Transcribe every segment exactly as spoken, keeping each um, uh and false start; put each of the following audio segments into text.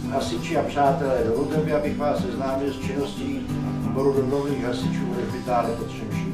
hasiči a přátelé, dovolte mi, abych vás seznámil s činností Sboru dobrovolných hasičů v Rožmitále pod Třemšínem.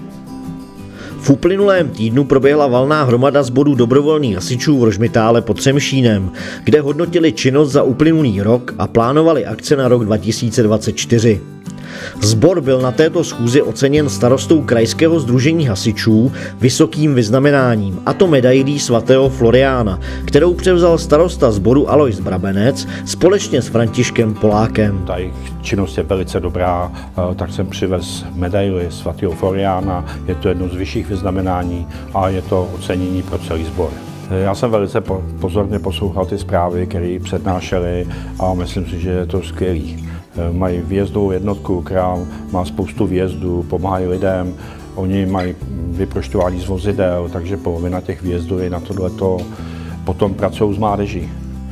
V uplynulém týdnu proběhla valná hromada sborů dobrovolných hasičů v Rožmitále pod Třemšínem, kde hodnotili činnost za uplynulý rok a plánovali akce na rok dva tisíce dvacet čtyři. Sbor byl na této schůzi oceněn starostou Krajského sdružení hasičů vysokým vyznamenáním, a to medailí svatého Floriána, kterou převzal starosta sboru Alois Brabenec společně s Františkem Polákem. Ta jejich činnost je velice dobrá, tak jsem přivez medaili svatého Floriána, je to jedno z vyšších vyznamenání a je to ocenění pro celý sbor. Já jsem velice pozorně poslouchal ty zprávy, které přednášely, a myslím si, že je to skvělý. Mají výjezdovou jednotku, která má spoustu výjezdů, pomáhají lidem, oni mají vyprošťování z vozidel, takže polovina těch výjezdů je na tohleto. Potom pracují s mládeží.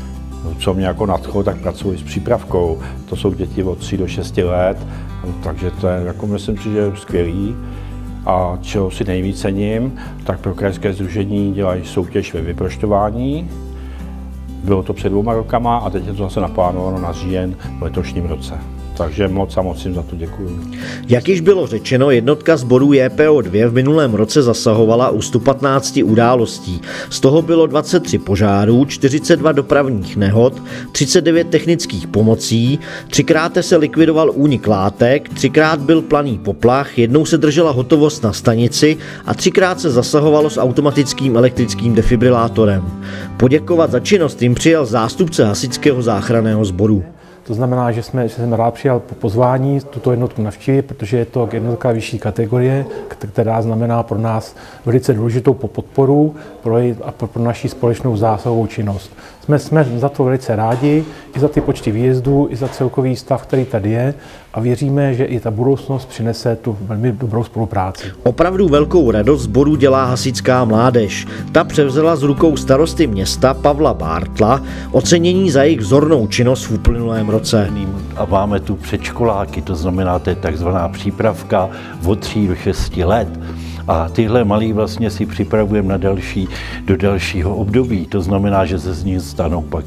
Co mě jako nadchlo, tak pracují s přípravkou. To jsou děti od tří do šesti let, takže to je, jako myslím si, že je skvělý. A čeho si nejvíc cením, tak pro Krajské sdružení dělají soutěž ve vyprošťování. Bylo to před dvěma rokama a teď je to zase naplánováno na říjen v letošním roce. Takže moc a moc jim za to děkuji. Jak již bylo řečeno, jednotka sborů J P O dva v minulém roce zasahovala u sto patnácti událostí. Z toho bylo dvacet tři požárů, čtyřicet dva dopravních nehod, třicet devět technických pomocí, třikrát se likvidoval únik látek, třikrát byl planý poplach, jednou se držela hotovost na stanici a třikrát se zasahovalo s automatickým elektrickým defibrilátorem. Poděkovat za činnost jim přijal zástupce hasičského záchranného sboru. To znamená, že, jsme, že jsem rád přijal pozvání tuto jednotku navštívit, protože je to jednotka vyšší kategorie, která znamená pro nás velice důležitou podporu pro, a pro, pro naši společnou zásahovou činnost. Jsme, jsme za to velice rádi, i za ty počty výjezdů, i za celkový stav, který tady je, a věříme, že i ta budoucnost přinese tu velmi dobrou spolupráci. Opravdu velkou radost sboru dělá hasičská mládež. Ta převzala z rukou starosty města Pavla Bártla ocenění za jejich vzornou činnost v uplynulém roce. A máme tu předškoláky, to znamená, to je takzvaná přípravka od tří do šesti let. A tyhle malí vlastně si připravujeme na další, do dalšího období. To znamená, že se z nich stanou pak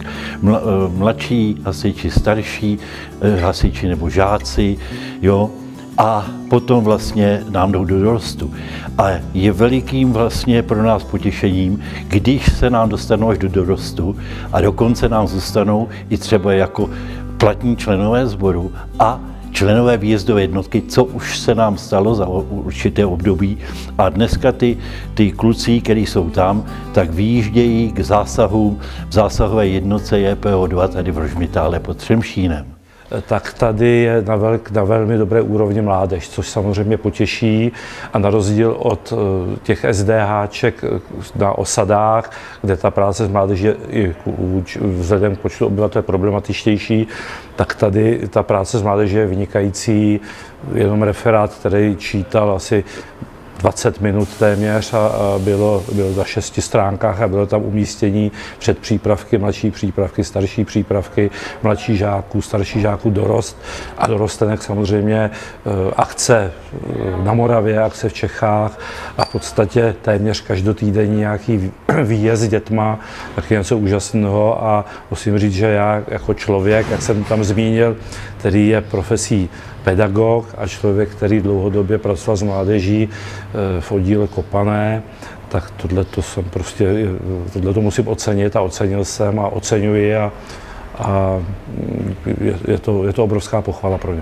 mladší hasiči, starší hasiči nebo žáci, jo, a potom vlastně nám jdou do dorostu. A je velikým vlastně pro nás potěšením, když se nám dostanou až do dorostu a dokonce nám zůstanou i třeba jako platní členové sboru a členové výjezdové jednotky, co už se nám stalo za určité období. A dneska ty, ty kluci, kteří jsou tam, tak vyjíždějí k zásahům v zásahové jednotce J P O dva tady v Rožmitále pod Třemšínem. Tak tady je na, velk, na velmi dobré úrovni mládež, což samozřejmě potěší, a na rozdíl od těch SDHček na osadách, kde ta práce s mládeží je vzhledem k počtu obyvatel problematičtější, tak tady ta práce s mládeží je vynikající. Jenom referát, který čítal asi dvacet minut téměř a, a bylo, bylo na šesti stránkách a bylo tam umístění předpřípravky, mladší přípravky, starší přípravky, mladší žáků, starší žáků, dorost a dorostenek samozřejmě akce na Moravě, akce v Čechách a v podstatě téměř každotýdenní nějaký výjezd s dětma, tak je něco úžasného. A musím říct, že já jako člověk, jak jsem tam zmínil, který je profesí pedagog a člověk, který dlouhodobě pracoval s mládeží v oddíle Kopané, tak tohleto jsem prostě, tohleto musím ocenit a ocenil jsem a oceňuji a, a je, je, to, je to obrovská pochvala pro ně.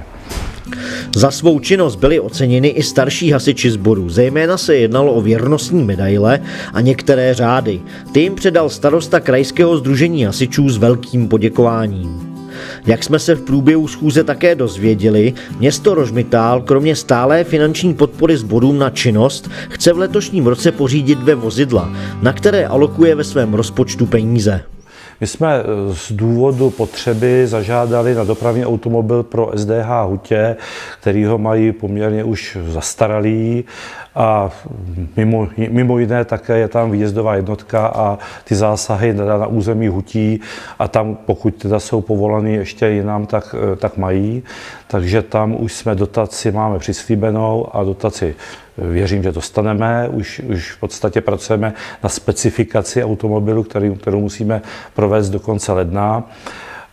Za svou činnost byli oceněni i starší hasiči sboru, zejména se jednalo o věrnostní medaile a některé řády. Ty jim předal starosta Krajského sdružení hasičů s velkým poděkováním. Jak jsme se v průběhu schůze také dozvěděli, město Rožmitál kromě stálé finanční podpory sborům na činnost chce v letošním roce pořídit dvě vozidla, na které alokuje ve svém rozpočtu peníze. My jsme z důvodu potřeby zažádali na dopravní automobil pro S D H Hutě, který ho mají poměrně už zastaralý, a mimo, mimo jiné také je tam výjezdová jednotka a ty zásahy na, na území Hutí, a tam, pokud teda jsou povolaný ještě jinam, tak, tak mají. Takže tam už jsme dotaci máme přislíbenou a dotaci věřím, že dostaneme. Už, už v podstatě pracujeme na specifikaci automobilu, který, kterou musíme provést do konce ledna.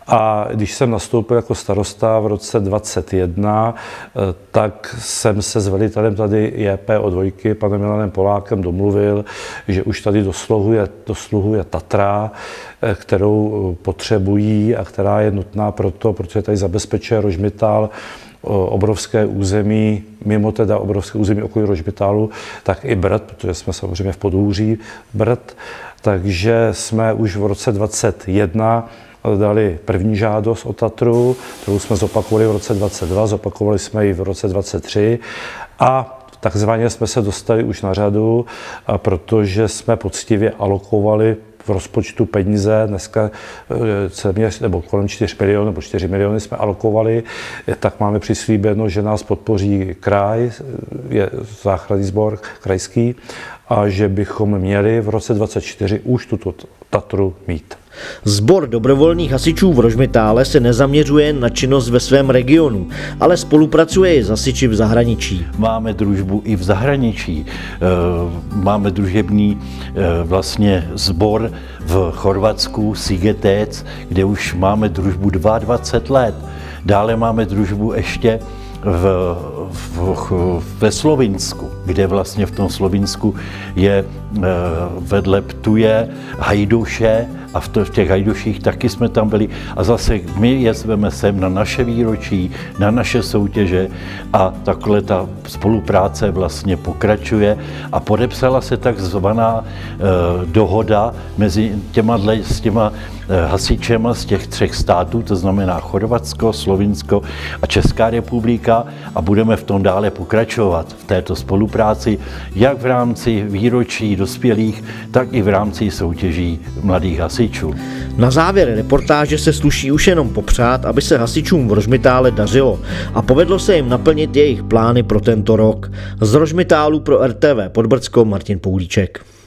A když jsem nastoupil jako starosta v roce dvacet jedna, tak jsem se s velitelem tady J P O dva, panem Milanem Polákem, domluvil, že už tady dosluhuje, dosluhuje Tatra, kterou potřebují a která je nutná proto, protože tady zabezpečuje Rožmitál obrovské území, mimo teda obrovské území okolí Rožmitálu, tak i Brd, protože jsme samozřejmě v podhůří Brd, takže jsme už v roce dvacet jedna dali první žádost o Tatru, kterou jsme zopakovali v roce dvacet dva, zopakovali jsme ji v roce dvacet tři a takzvaně jsme se dostali už na řadu, protože jsme poctivě alokovali v rozpočtu peníze, dneska téměř, nebo kolem čtyři miliony, nebo čtyři miliony jsme alokovali, tak máme přislíbeno, že nás podpoří kraj, je záchranný sbor krajský, a že bychom měli v roce dvacet čtyři už tuto Tatru mít. Sbor dobrovolných hasičů v Rožmitále se nezaměřuje na činnost ve svém regionu, ale spolupracuje i s hasiči v zahraničí. Máme družbu i v zahraničí. Máme družební vlastně sbor v Chorvatsku, Sigetec, kde už máme družbu dvacet dva let. Dále máme družbu ještě v, v, ve Slovinsku, kde vlastně v tom Slovinsku je vedle Ptuje Hajduše a v, to, v těch Hajduších taky jsme tam byli a zase my je zveme sem na naše výročí, na naše soutěže a takhle ta spolupráce vlastně pokračuje a podepsala se takzvaná eh, dohoda mezi těma, s těma eh, hasičema z těch třech států, to znamená Chorvatsko, Slovinsko a Česká republika a budeme v tom dále pokračovat v této spolupráci, jak v rámci výročí dospělých, tak i v rámci soutěží mladých hasičů. Na závěr reportáže se sluší už jenom popřát, aby se hasičům v Rožmitále dařilo a povedlo se jim naplnit jejich plány pro tento rok. Z Rožmitálu pro R T V Podbrdsko Martin Poulíček.